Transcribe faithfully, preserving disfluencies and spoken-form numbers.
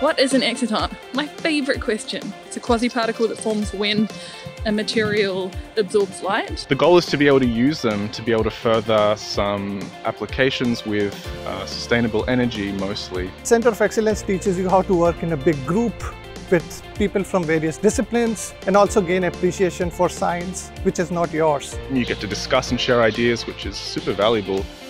What is an exciton? My favourite question. It's a quasi-particle that forms when a material absorbs light. The goal is to be able to use them to be able to further some applications with uh, sustainable energy mostly. Center of Excellence teaches you how to work in a big group with people from various disciplines and also gain appreciation for science, which is not yours. You get to discuss and share ideas, which is super valuable.